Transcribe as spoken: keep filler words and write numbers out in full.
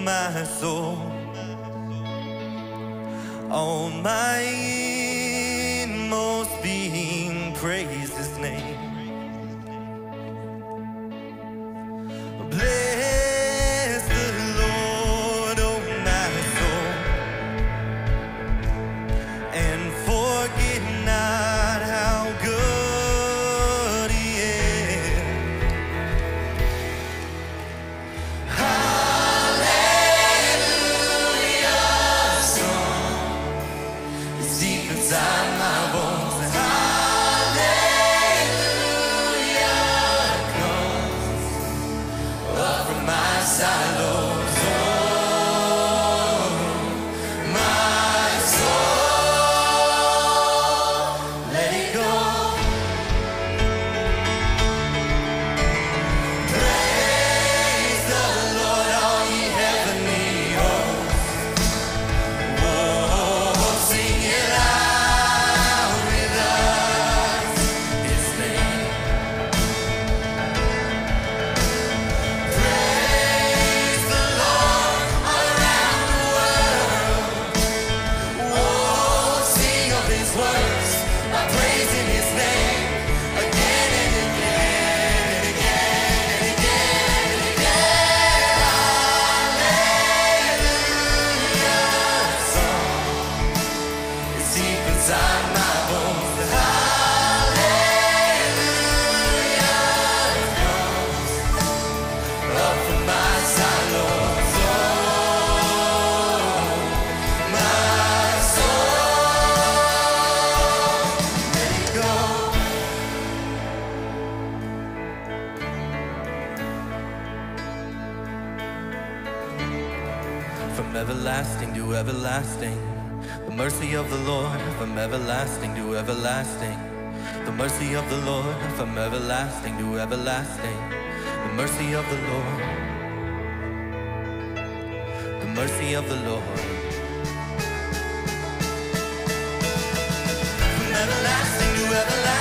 my soul, all my inmost being, praise his name. Bless the Lord, oh my soul, and forget not how good he is. Hallelujah, song is deep inside my bones. Hallelujah comes up from my silos. Oh, my soul, let it go. Praise the Lord, all ye heavenly hosts. Whoa, sing it out with us, his name. Praise the Lord around the world. Oh, sing of his works by praising his name again and again and again and again and again. Hallelujah, song is deep inside my bones. Hallelujah comes up from my silos. Oh, my soul, let it go. From everlasting to everlasting, the mercy of the Lord, from everlasting to everlasting. The mercy of the Lord, from everlasting to everlasting. The mercy of the Lord, the mercy of the Lord. From everlasting to everlasting.